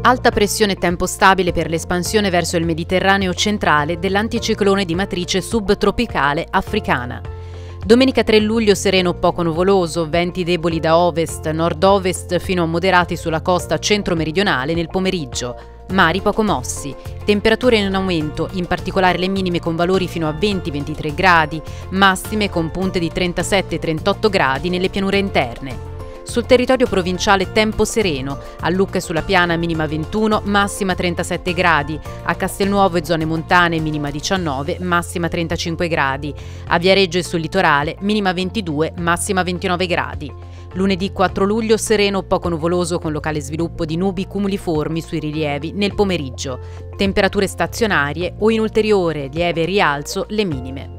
Alta pressione e tempo stabile per l'espansione verso il Mediterraneo centrale dell'anticiclone di matrice subtropicale africana. Domenica 3 luglio sereno poco nuvoloso, venti deboli da ovest, nord-ovest fino a moderati sulla costa centro-meridionale nel pomeriggio. Mari poco mossi, temperature in aumento, in particolare le minime con valori fino a 20-23 gradi, massime con punte di 37-38 gradi nelle pianure interne. Sul territorio provinciale tempo sereno, a Lucca e sulla Piana minima 21, massima 37 gradi, a Castelnuovo e zone montane minima 19, massima 35 gradi, a Viareggio e sul litorale minima 22, massima 29 gradi. Lunedì 4 luglio sereno poco nuvoloso con locale sviluppo di nubi cumuliformi sui rilievi nel pomeriggio, temperature stazionarie o in ulteriore lieve rialzo le minime.